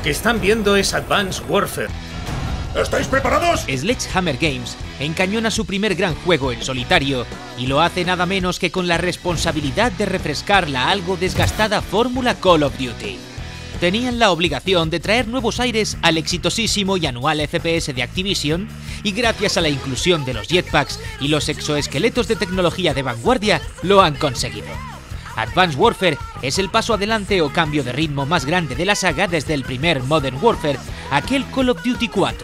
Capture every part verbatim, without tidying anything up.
Lo que están viendo es Advanced Warfare. ¿Estáis preparados? Sledgehammer Games encañona su primer gran juego en solitario y lo hace nada menos que con la responsabilidad de refrescar la algo desgastada fórmula Call of Duty. Tenían la obligación de traer nuevos aires al exitosísimo y anual F P S de Activision, y gracias a la inclusión de los jetpacks y los exoesqueletos de tecnología de vanguardia lo han conseguido. Advanced Warfare es el paso adelante o cambio de ritmo más grande de la saga desde el primer Modern Warfare, aquel Call of Duty cuatro.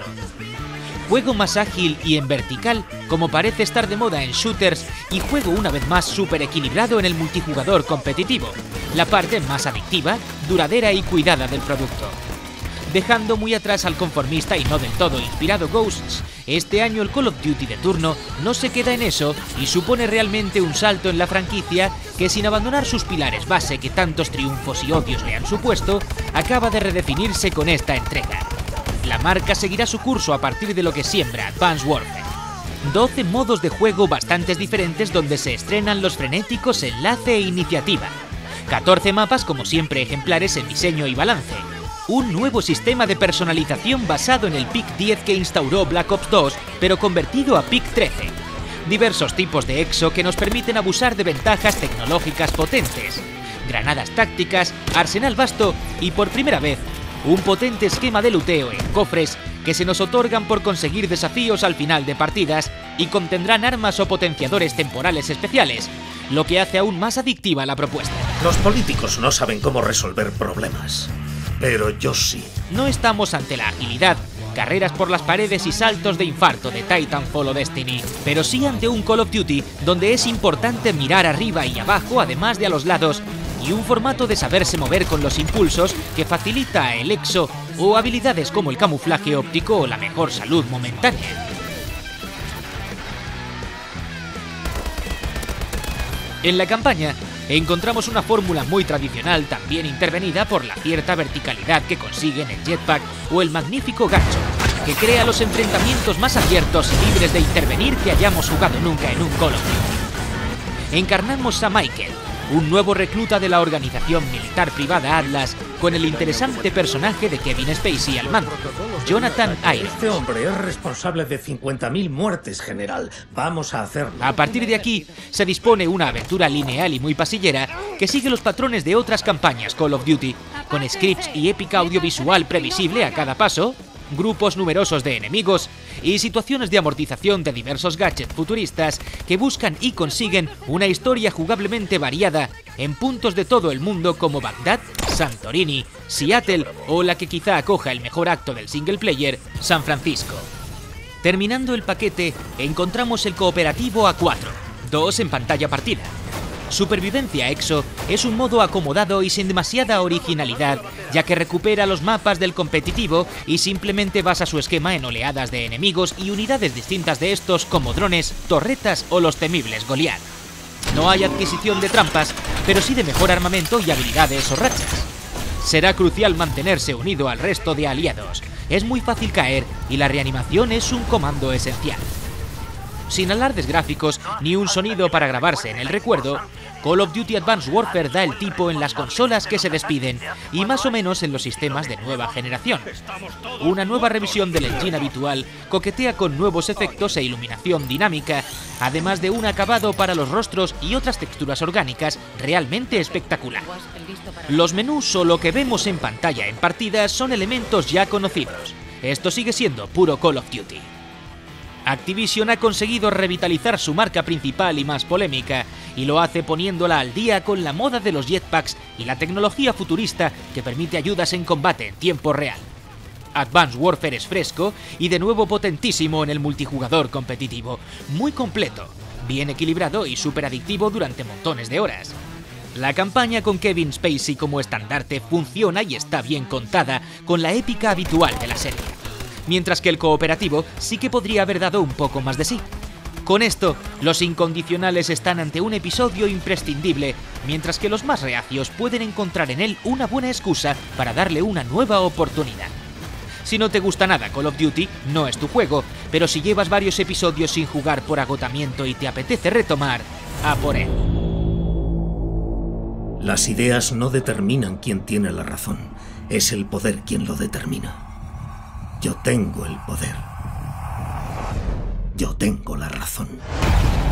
Juego más ágil y en vertical, como parece estar de moda en shooters, y juego una vez más súper equilibrado en el multijugador competitivo, la parte más adictiva, duradera y cuidada del producto. Dejando muy atrás al conformista y no del todo inspirado Ghosts, este año el Call of Duty de turno no se queda en eso y supone realmente un salto en la franquicia que, sin abandonar sus pilares base que tantos triunfos y odios le han supuesto, acaba de redefinirse con esta entrega. La marca seguirá su curso a partir de lo que siembra Advanced Warfare. doce modos de juego bastante diferentes donde se estrenan los frenéticos enlace e iniciativa. catorce mapas como siempre ejemplares en diseño y balance. Un nuevo sistema de personalización basado en el P I C diez que instauró Black Ops dos, pero convertido a P I C trece. Diversos tipos de exo que nos permiten abusar de ventajas tecnológicas potentes. Granadas tácticas, arsenal vasto y, por primera vez, un potente esquema de luteo en cofres que se nos otorgan por conseguir desafíos al final de partidas y contendrán armas o potenciadores temporales especiales, lo que hace aún más adictiva la propuesta. Los políticos no saben cómo resolver problemas, pero yo sí. No estamos ante la agilidad, carreras por las paredes y saltos de infarto de Titanfall o Destiny, pero sí ante un Call of Duty donde es importante mirar arriba y abajo, además de a los lados, y un formato de saberse mover con los impulsos que facilita el exo o habilidades como el camuflaje óptico o la mejor salud momentánea. En la campaña encontramos una fórmula muy tradicional, también intervenida por la cierta verticalidad que consiguen el jetpack o el magnífico gancho, que crea los enfrentamientos más abiertos y libres de intervenir que hayamos jugado nunca en un Call of Duty. Encarnamos a Michael, un nuevo recluta de la organización militar privada Atlas, con el interesante personaje de Kevin Spacey al mando, Jonathan Irons. Este hombre es responsable de cincuenta mil muertes, general. Vamos a hacerlo. A partir de aquí, se dispone una aventura lineal y muy pasillera que sigue los patrones de otras campañas Call of Duty, con scripts y épica audiovisual previsible a cada paso, grupos numerosos de enemigos y situaciones de amortización de diversos gadgets futuristas que buscan y consiguen una historia jugablemente variada en puntos de todo el mundo como Bagdad, Santorini, Seattle o la que quizá acoja el mejor acto del single player, San Francisco. Terminando el paquete, encontramos el cooperativo a cuatro, dos en pantalla partida. Supervivencia Exo es un modo acomodado y sin demasiada originalidad, ya que recupera los mapas del competitivo y simplemente basa su esquema en oleadas de enemigos y unidades distintas de estos como drones, torretas o los temibles Goliath. No hay adquisición de trampas, pero sí de mejor armamento y habilidades o rachas. Será crucial mantenerse unido al resto de aliados. Es muy fácil caer y la reanimación es un comando esencial. Sin alardes gráficos ni un sonido para grabarse en el recuerdo, Call of Duty Advanced Warfare da el tipo en las consolas que se despiden y más o menos en los sistemas de nueva generación. Una nueva revisión del engine habitual coquetea con nuevos efectos e iluminación dinámica, además de un acabado para los rostros y otras texturas orgánicas realmente espectacular. Los menús o lo que vemos en pantalla en partidas son elementos ya conocidos. Esto sigue siendo puro Call of Duty. Activision ha conseguido revitalizar su marca principal y más polémica, y lo hace poniéndola al día con la moda de los jetpacks y la tecnología futurista que permite ayudas en combate en tiempo real. Advanced Warfare es fresco y de nuevo potentísimo en el multijugador competitivo, muy completo, bien equilibrado y súper adictivo durante montones de horas. La campaña con Kevin Spacey como estandarte funciona y está bien contada con la épica habitual de la serie, mientras que el cooperativo sí que podría haber dado un poco más de sí. Con esto, los incondicionales están ante un episodio imprescindible, mientras que los más reacios pueden encontrar en él una buena excusa para darle una nueva oportunidad. Si no te gusta nada Call of Duty, no es tu juego, pero si llevas varios episodios sin jugar por agotamiento y te apetece retomar, a por él. Las ideas no determinan quién tiene la razón. Es el poder quien lo determina. Yo tengo el poder. Yo tengo la razón.